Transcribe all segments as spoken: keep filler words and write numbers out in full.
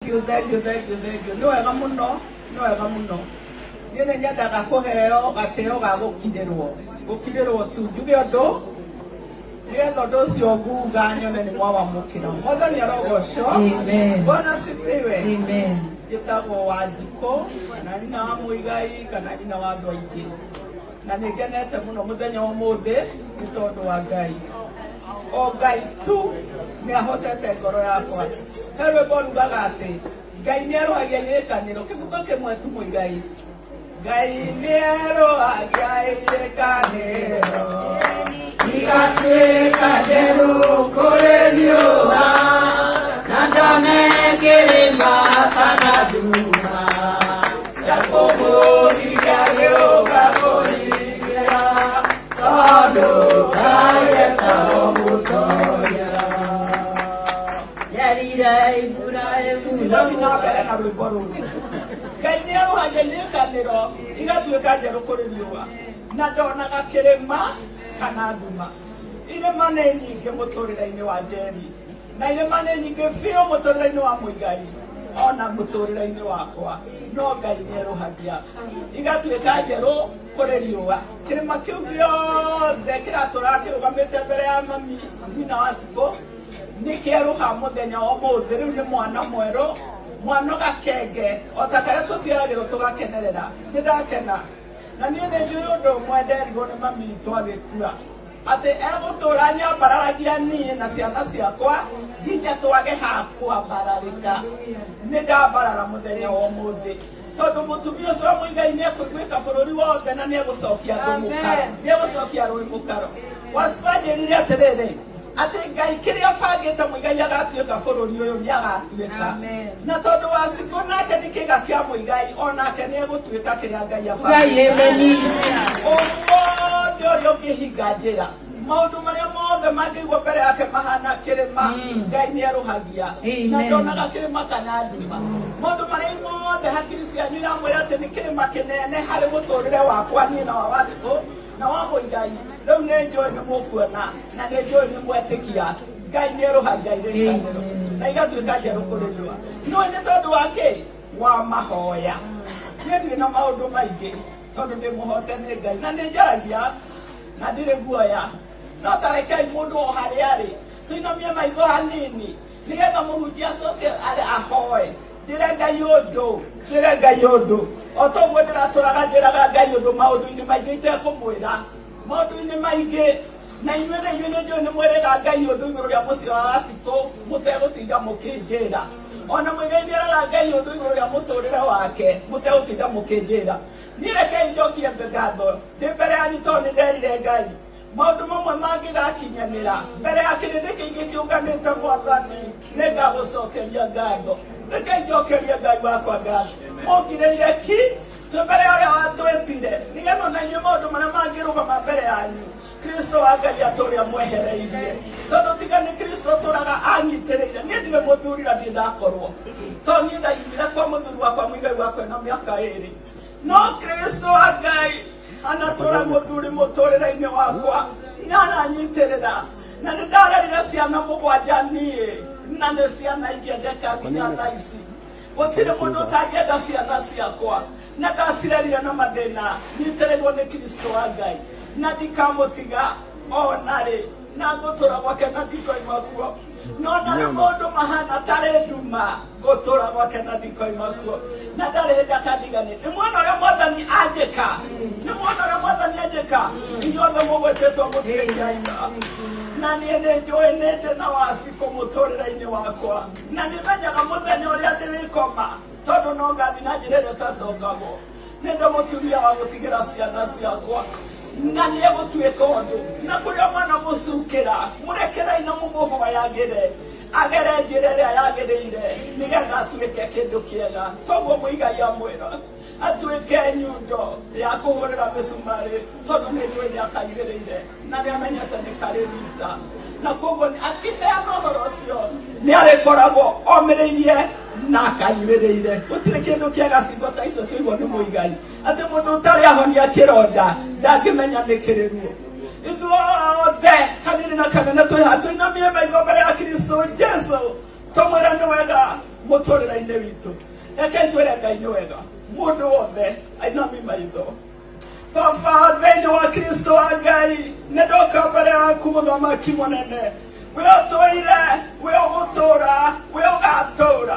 you, thank you, thank you, thank you. No ega muno, no ega muno. Niene nyendaga kuheo gateo ga gukinyirwo. Gukinyirwo tu njuge undu. Nigetha undu ucio nguga nyone ni mwawamukira. Mwathani arogocwo. Amen. Bwana sifiwe. Amen. Gitagwo Wanjiko, kana nyina wa Muigai, kana nyina wa andu aingi. Na nigenete muno muthenya wa muthi ni tondu wa Ngai. O Ngai tu ni ahotete ngoro yakwa. Hewe borugaga ati Ngai ni arohagia irikaniro kibugo kimwe tu Muigai. Ngai ni arohagia irikaniro igatuika njeru kuri riũa na ndamekĩrĩma kana nduma yakũmũhiga gĩũka kũhingĩra tondũ Ngai etagwo mũtonya. Nyerire Iburahĩmu nĩthiĩ na mbere na rwĩmbo rũrũ. Ngai nĩ arohagia irikanĩro igatuĩka njerũ kũrĩ riũa na ndonaga kĩrĩma kana nduma. Irĩma nĩ nyingĩ mũtũrĩre-inĩ wa Njeri na irĩma nĩ nyingĩ biũ mũtũrĩre-inĩ wa Muigai ona mũtũrĩre-inĩ wakwa, no Ngai nĩ erohagia igatuĩka njerũ kũrĩ riũa. Kĩrĩma kĩu gĩothe kĩratũra kĩrũgamĩte mbere ya mami nyina wa Cikũ nĩ kĩerũha mũthenya wa ũmũthĩ. Rĩu nĩ mwana mwerũ, mwana gakenge o ta karĩa tũciaragĩrwo tũgakenerera. Nĩ ndakena na niĩ nĩ njũĩ ũndũ ũmwe nderirwo nĩ mami witũ agĩkua atĩ egũtũra nyambararagia niĩ na ciana ciakwa nginya twage ha kwambararĩka. Nĩ ndambarara mũthenya wa ũmũthĩ tondũ mũtumia ũcio wa Muigai nĩ ekũiguĩka bũrũri wothe na nĩ egũcokia andũ mũkaro, nĩ egũcokia rũĩ mũkaro. Wacibanjĩrire atĩrĩrĩ atĩ Ngai kĩrĩa abangĩte Muigai agatuĩka bũrũri ũyũ nĩ agatuĩka, na tondũ wa Cikũ nake nĩ kĩĩga kĩa Muigai onake nĩ egũtuĩka kĩrĩa Ngai abangĩte. Ũmũthĩ ũrĩa ũngĩhinga njĩra maũndũ marĩa mothe mangĩigwo mbere yake mahana kĩrĩma, Ngai nĩ erohagia na ndonaga kĩrĩma kana nduma. Maũndũ marĩa mothe hakiri cianyu iramwĩra atĩ nĩ kĩrĩma kĩnene harĩ mũtũrĩre wakwa niĩ na wa Cikũ na wa Muigai. Rĩu nĩ njũĩ nĩ mũkuona na nĩ njũĩ nĩ mwetĩkia Ngai nĩ erohagia irikanĩro na igatuĩka njerũ kũrĩ riũa. No nĩ tondũ wa kĩ? Wa mahoya. Niĩ ndirĩ na maũndũ maingĩ tondũ ndĩ mũhote nĩ Ngai na nĩ njaragia na ndirĩ guoya. No ta rekei mũndũ o harĩa arĩ tũinamie maitho hanini nĩgetha mũhunjia acoke ahoe. Njĩre Ngai ũndũ, njĩre Ngai ũndũ o ta ũguo ndĩratũraga njĩraga Ngai ũndũ maũndũ-inĩ maingĩ itekũmwĩra, maũndũ-inĩ maingĩ. Na inyuĩ na inyuĩ nĩ njũĩ nĩ mwĩrĩga Ngai ũndũ igũrũ rĩa mũciĩ wa Cikũ mũtegũtinda mũkĩnjĩra. Ona Muigai nĩ eraga Ngai ũndũ igũrũ rĩa mũtũrĩre wake mũtegũtinda mũkĩnjĩra. Niĩ rekei njokie ngatho ndĩ mbere yanyu tondũ nĩ nderire Ngai maũndũ mamwe mangĩgakinyanĩra mbere ya kĩrĩndĩ kĩingĩ kĩũnganĩte Mwathani nĩ ngagũcokeria ngatho. Rekei njokerie Ngai wakwa ngatho. Mũngirĩire ki twĩ mbere ya ũrĩa watwĩtire nĩgetha na inyuĩ maũndũ marĩa mangĩrũgama mbere yanyu Kristo wa Ngai atũũre amwehereirie tondũ tiga nĩ Kristo tũraga anyitĩrĩire. Niĩ ndirĩ mũthuri na ndirĩ ndakorwo tondũ niĩ ndaigire kwa mũthuri wakwa Muigai wakwa na mĩaka ĩrĩ, no Kristo wa Ngai anatũũra mũthuri mũtũrĩre-inĩ wakwa na ananyitĩrĩra. Na nĩ ndarerire ciana mũgwanja niĩ na nĩ ciana ingĩendeka nginya thaa ici. Gũtirĩ mũndũ ũtangĩenda ciana ciakwa na ndacirerire na mathĩna nyitĩrĩirwo nĩ Kristo wa Ngai na ndikamũtiga ona rĩ na ngũtũũra gwake na ndikoima kuo. No narĩ mũndũ mahana tarĩ nduma ngũtũũra gwake na ndikoima kuo na ndarĩ hĩndĩ akandiganĩra. Nĩ muona ũrĩa Mwathani anjĩka, nĩ muona ũrĩa Mwathani anjĩka. Inyuothe mũgwĩtĩtwo mũthĩnjaiga na niĩ nĩ njũĩ nĩ ndĩ na wa Cikũ mũtũrĩre-inĩ wakwa na nĩmenyaga mũthenya ũrĩa ndĩrĩkoma tondũ no ngathi na njĩra ĩrĩa ĩtacokagwo. Nĩ ndĩ mũtumia wa gũtigĩra ciana ciakwa na nĩ egũtuĩka ũndũ na kũrĩa mwana mũcukĩra mũrekerei na mũmũhoyagĩre agere njĩra ĩrĩa yagĩrĩire nĩgetha atuĩke kĩndũ kĩega. Koguo Muigai amwĩra atuĩke nyundo ya kũhũrĩra mĩcumarĩ tondũ nĩ njũĩ nĩ akaigĩrĩire na nĩ amenyete nĩ karĩ rita. Na koguo akĩheana ũhoro ũcio nĩ arĩkoragwo omĩrĩirie na akaimĩrĩire. Gũtirĩ kĩndũ kĩega ciugo ta icio ciugo nĩ Muigai atĩ mũndũ ũtarĩ ahonia kĩronda ndangĩmenya nĩ kĩrĩ ruo. Ithuothe kanini na kanene twĩha tũinamie maitho mbere ya Kristo Jesu tũmwĩre nĩ wega mũtũrĩre-inĩ witũ. Reke twĩre Ngai nĩ wega mũndũ wothe ainami maitho. Baba thĩinĩ wa Kristo wa Ngai nĩ ndoka mbere yaku mũthamaki mũnene, we ũtũire, we ũgũtũũra, we ũgatũũra.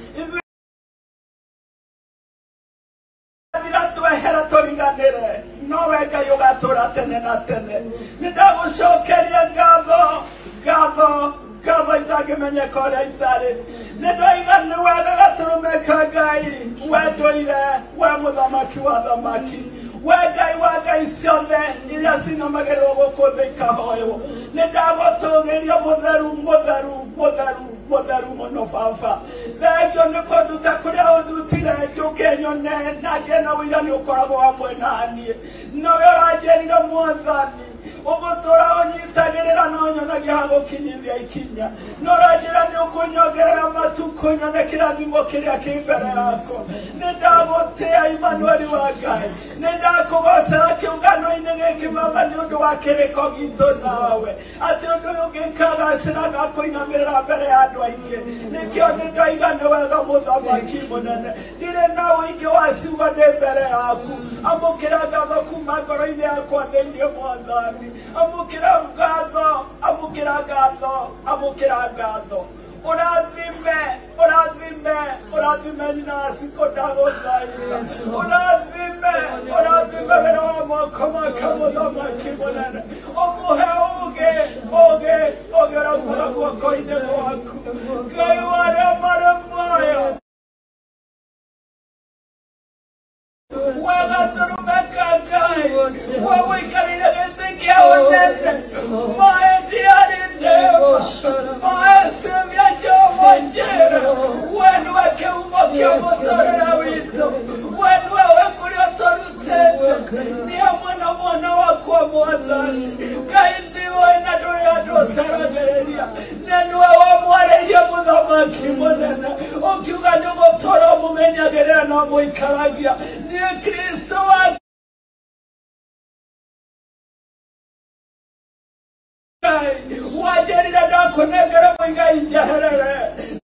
Twehera tũriganĩre, no we Ngai ũgatũũra tene na tene. Nĩ ndagũcokeria ngatho, ngatho, ngatho itangĩmenyeka ũrĩa itarĩ. Nĩ ndoiga nĩ wega gatũrũme Ngai, we ndũire, we mũthamaki wa thamaki. We Ngai wa Ngai ciothe iria cinamagĩrĩrwo gũkũ thĩ ikahoywo. Nĩ ndagũtũũgĩria mũtheru, mũtheru, mũtheru, mũtheru mũno Baba. Thengio nĩ kũnduta kũrĩa ũndutire njũke nyone na ngĩe na ũira nĩ ũkoragwo hamwe na niĩ. Nowe ũranjĩrire Mwathani ũgũtũũra ũnyitagĩrĩra na ũnyonagia ha gũkinyithia ikinya. No ũranjĩra nĩ ũkũnyongerera matukũ nyone kĩrathimo kĩrĩa kĩ mbere yakwa. Nĩ ndagũtĩa Imanueli wa Ngai. Nĩ ndakũgocera kĩũngano-inĩ gĩkĩ Baba nĩ ũndũ wa kĩrĩko gitũ nawe, atĩ ũndũ ũyũ ũngĩkagacĩra na kũinamĩrĩra mbere ya andũ aingĩ. Nĩkĩo nĩ ndoiga nĩ wega mũthamaki mũnene, ndirĩ na ũingĩ wa ciugo ndĩ mbere yaku. Amũkĩra ngatho kuma ngoro-inĩ yakwa thĩinĩ Mwathani. Amũkĩra ngatho, amũkĩra ngatho, amũkĩra ngatho. Ũrathime, ũrathime, ũrathime nyina wa Cikũ ndagũthaitha. Ũrathime, ũrathime wĩra wa moko make mũthamaki mũnene. Ũmũhe ũũgĩ, ũũgĩ, ũũgĩ ũraumĩra guoko-inĩ gwaku. Ngai wa arĩa marĩ muoyo, wega tũrũmeka Ngai, we ũikarĩire gĩtĩ kĩa ũnene. Maĩ ndiarĩ ndĩma, maĩ ciũmia Jehova njĩra. We nĩwe kĩhumo kĩa mũtũũrĩre witũ, we nĩwe we kũrĩa ũtũrutĩte. Nĩ hamwe na mwana wakwa Mwathani. Ngai ndiũĩ na ndũrĩ andũ ũceragĩrĩria, na nĩwe wamwarĩirie mũthamaki mũnene, ũkiuga nĩ ũgũtũũra ũmũmenyagĩrĩra na ũmũikaragia. Niĩ Kristo wa Ngai wanjĩrire ndakũnengere mũigai njeherere.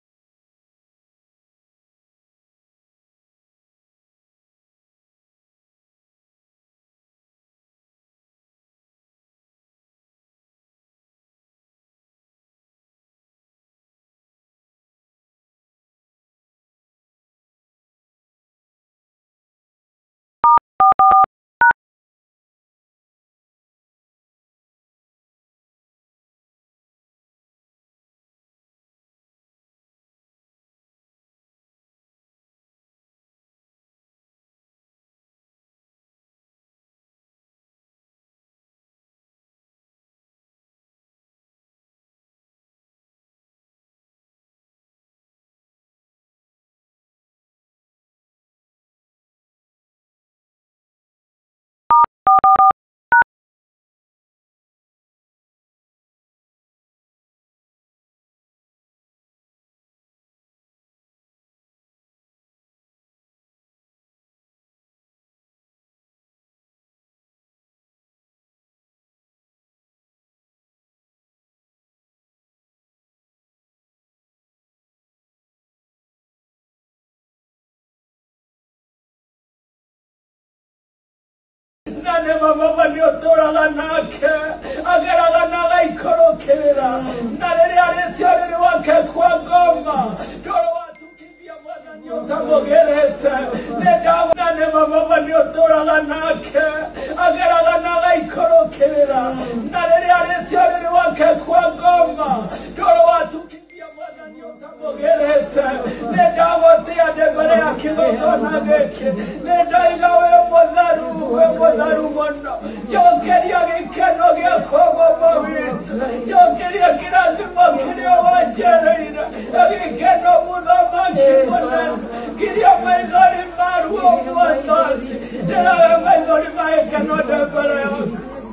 Nane Baba nĩ ũtũũraga nake, ageraga na agaikorokera, na rĩrĩa arĩtia rĩrĩ wake kwa ngoma, ndoro watukimbia Mwathani ũtamũgerete. Nĩ ndawa nane Baba nĩ ũtũũraga nake, ageraga na agaikorokera, na rĩrĩa arĩtia rĩrĩ wake kwa ngoma, ndoro watukimbia Mwathani ũtamũgerete. Nĩ ndagũtĩa ndĩ mbere ya kĩgongona gĩkĩ, nĩ ndoiga wĩ mũtheru, wĩ mũtheru mũno. Njokeria gĩkeno gĩakwa Baba witũ, njokeria kĩrathimo kĩrĩa wanjereire, gĩkeno mũthamaki mũnene. Ngiria maithori maruo Mwathani, ndĩrawe maithori ma gĩkeno ndĩ mbere yaku.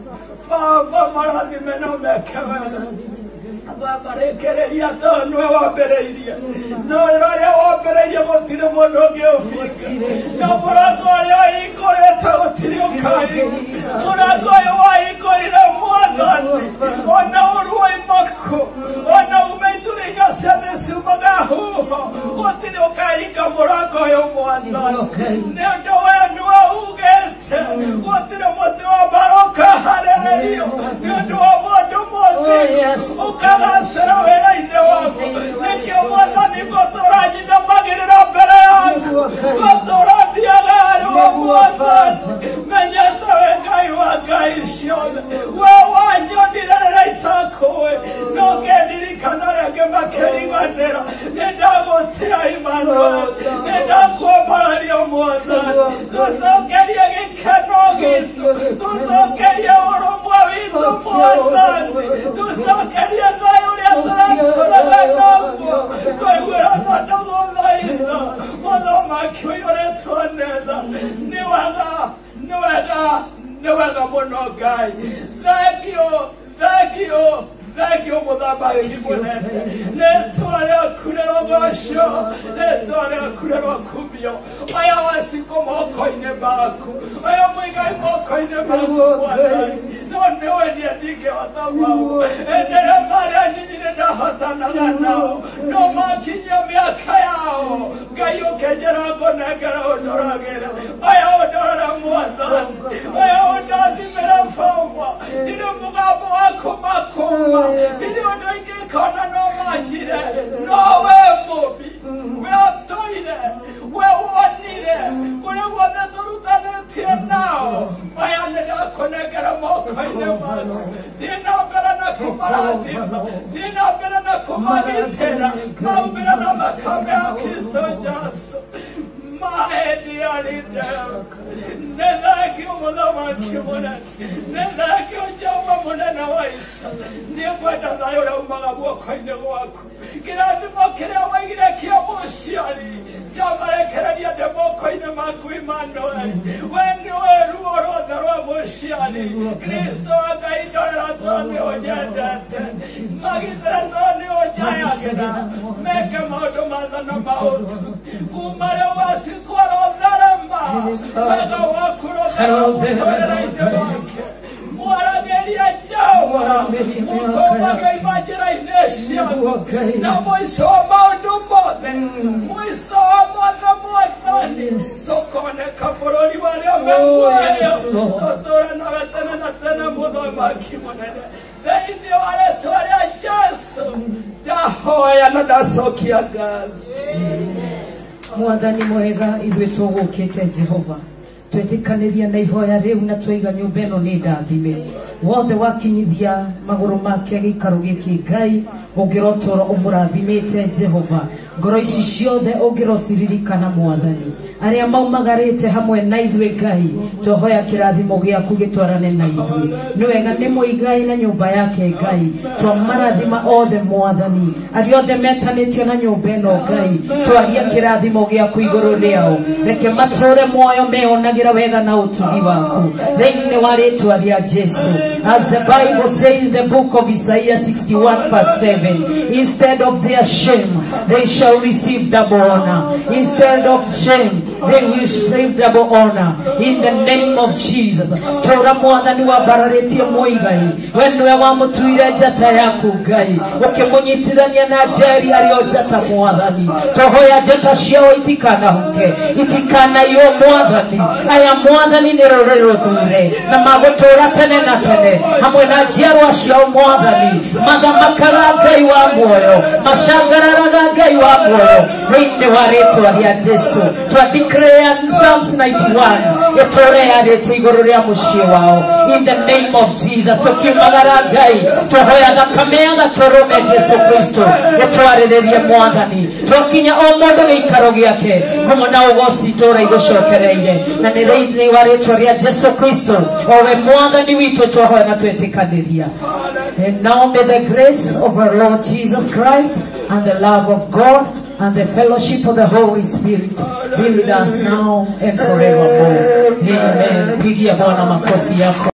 Baba marathime na ũmeke wega. Baba rekereria tondũ nĩwe wambĩrĩirie, no rĩrĩa wambĩrĩirie gũtirĩ mũndũ ũngĩ ũbinga, na mũrango ũrĩa wahingũrĩte gũtirĩ ũkahingũra. Mũrango ũyũ wahingũrire Mwathani, ona ũruo imaku, ona ume itũrĩka ciothe ciumaga huho, mwathani nendo wenu augete gutire muti wa baroka haleluya nendo wa moto mothi ukagacira wira-ini waku nikio mwathani ngũtũũra nyinamagĩrĩra mbere yaku ngũtũũra thiaga harĩ wa mwathani menyete we Ngai wa ngai ciothe we wanyonire rĩrĩa itakũĩ no ngĩndirikana rĩngĩ makĩriganĩra nĩndagũtĩa Imanueli nĩndakuombararia mwathani tũcokerie gĩkeno gitũ tũcokerie ũrũmwe witũ mwathani tũcokerie thayũ ũrĩa tũratũũraga naguo twaiguĩrana ndagũthaitha mũthamaki ũyũ ũrĩtuonetha nĩ wega nĩ wega nĩ wega mũno Ngai thengio thengio thengio mũthamaki mũnene rĩtwa rĩaku rĩrogocwo rĩtwa rĩaku rĩrokumio aya wacikũ moko-inĩ maku aya mũigai moko-inĩ maku mwathani no nĩwe niĩ ndingĩhota mau enderea marĩa nyinyi nĩndahotanaga nao no makinyia mĩaka yao Ngai ũkĩnjĩra ngũnengera ũndoragĩre aya ũndorere mwathani aya ũndathimĩre baba ndirĩ mũgambo waku makũma ili ũndũ ingĩkona no manjire no we mũmbi we ũtũire we wonire kũrĩa guothe tũrutanĩtie nao aya nĩndakũnengera moko-inĩ maku thiĩ na mbere na kũmarathima thiĩ na mbere na kũmagitĩra maumĩra na thakame ya Kristo Jesũ mahendi arindeoka nĩ thengio mũthamaki mũnene nĩ thengio Jehova mũnene wa ita niĩ ngwenda thayũ ũrĩa umaga guoko-inĩ gwaku kĩrathimo kĩrĩa waigire kĩa mũciari ngĩamarekereria ndĩ moko-inĩ maku Imanueli we nĩwe ruo ruothe rwa mũciari Kristo wa Ngai ndorera tondũ nĩũnyendete magitĩre tondũ nĩũnjayagĩra meke maũndũ mathana maũndũ kuma rĩu wacikwara ũtherema wega waku rũtherera-inĩ wake mwarageria Jehova mũkomaga njĩra-inĩ ciaku na mũico wa maũndũ mothe mũico wa mothe mwathani tũkoneka bũrũri warĩa me muoyo tũtũũranaga tene na tene mũthamaki mũnene thĩinĩ wa rĩĩtwa rĩa Jesũ ndahoya na ndacokia ngathĩ. Mwathani mwega ithuĩ tũgũkĩte Jehova twetĩkanĩria na ihoya rĩu na twaiga nyũmba ĩno nĩ ndathime wothe wakinyithia magũrũ make gĩikaro gĩkĩ Ngai ũngĩrotoro ũmũrathimĩte Jehova ngoro ici ciothe ũngĩrociririkana Mwathani arĩa maumagarĩte hamwe na ithuĩ Ngai tũhoya kĩrathimo gĩaku gĩtwarane na ithuĩ nĩ wega nĩ mũigai na nyũmba yake Ngai twamarathima othe Mwathani arĩa othe metanĩtio na nyũmba ĩno Ngai twaria kĩrathimo gĩaku igũrũ rĩao reke matũũre muoyo meonagĩra wega na ũtugi waku thĩinĩ wa rĩĩtwa rĩa Jesũ. As the Bible says in the book of Isaiah sixty-one verse seven, instead of their shame they shall receive double honor. Instead of shame they will receive double honor in the name of Jesus. Tora Mwathani wambararetie muigai we niwe wamutuire njata yaku Ngai ukĩmunyitithania na njeri arĩa njata Mwathani tũhoya njata ciao itikanahuke itikanaiywo Mwathani aya Mwathani nĩ rũrĩrĩ rũthure na magũtũũra tene na tene hamwe na njiarwa ciao Mwathani mathamakaga Ngai wa muoyo macangaraga Ngai wa muoyo thĩinĩ wa rĩĩtwa rĩa Jesũ. Twa declare Psalms ninety-one ĩtũũre yarĩte igũrũ rĩa mũciĩ wao in the name of Jesus. Tũkiumagara Ngai tũhoya thakame ya gatũrũme Jesũ Kristo ĩtwarĩrĩrie Mwathani twakinya o mũndũ gĩikaro gĩake kũmũna ũgooci itũũra igũcokereire na nĩ thĩinĩ wa rĩĩtwa rĩa Jesũ Kristo o we Mwathani witũ twahoya na twetĩkanĩria. And now may the grace of our Lord Jesus Christ and the love of God and the fellowship of the Holy Spirit be with us now and forevermore. Amen. Pigia Bwana makofi yako.